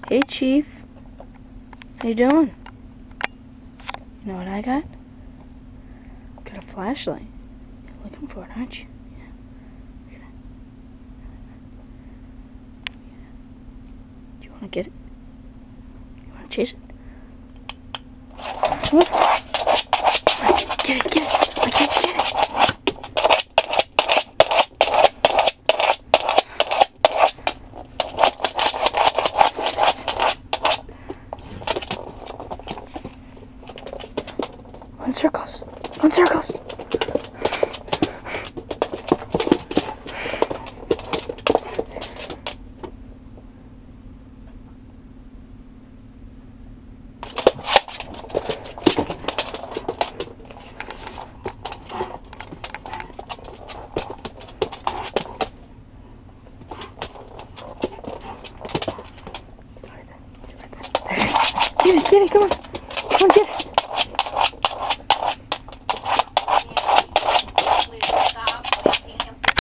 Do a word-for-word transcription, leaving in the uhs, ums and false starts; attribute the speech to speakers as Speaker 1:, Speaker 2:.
Speaker 1: Hey, Chief. How you doing? You know what I got? Got a flashlight. You're looking for it, aren't you? Yeah. Look at that. Do you want to get it? You want to chase it? Come on. Get it, get it. I can't get it. Run circles. Run circles. Get it, get it, come on. Come on, get it.